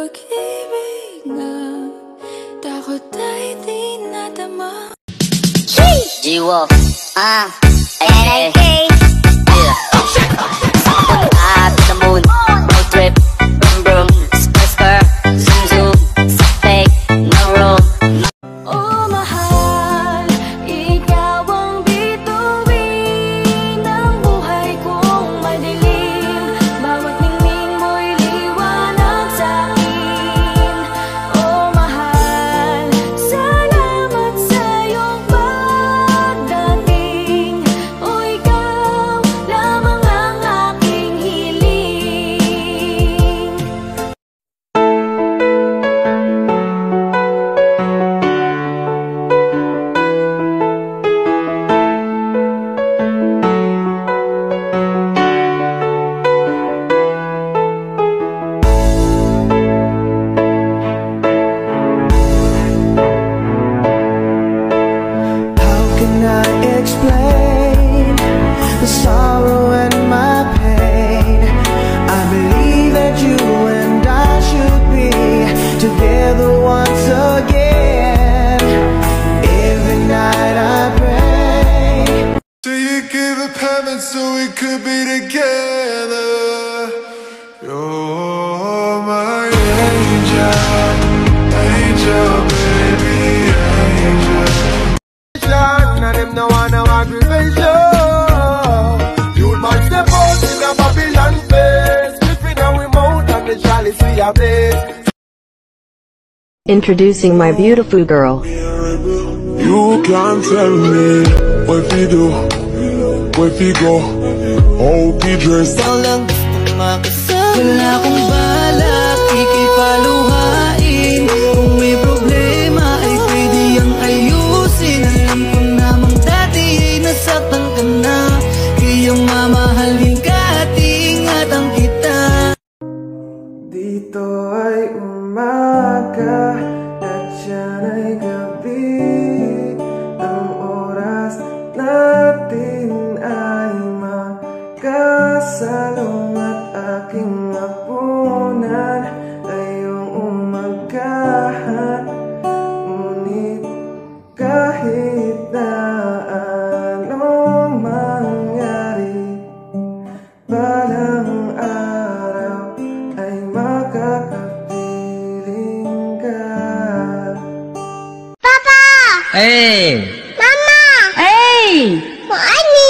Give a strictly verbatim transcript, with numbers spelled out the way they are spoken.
pag-ibig na takot ay di nadama. G-Wolf, ah, N A K, yeah. Up to the moon, road trip, vroom vroom, spur spur, zoom zoom, fake, no room. Oh mahal, ikaw ang bituin ng buhay kong madilim. Bawat ningning mo'y liwanag sa'kin. Oh mahal, salamat sa iyong pagdating. Oh ikaw lamang ang aking hiling. How can I explain the sorrow and my pain? I believe that you and I should be together once again. Every night I pray. So you give up heaven so we could be together. You're my angel, angel, baby, angel. And them no wanna aggravation. You might step out in a Babylon face, flipping our mouth and the chalice we are blaze. Introducing my beautiful girl. You can't tell me what we do, what we go, how we dress. Ikaw lang gusto makasama. Wala akong balak, ikipaluhain. Kung may problema ay pwede ang ayusin. Alam ko namang dati ay nasaktan ka na, kaya mamahalin ka at iingatan kita. Dito ay umaga at siyan ay gabi. Ang oras natin ay magkasalong at aking hapunan ay iyong umagahan. Ngunit kahit na anong mangyari, balang araw ay makakapiling ka. Hey! Mama! Hey! Maani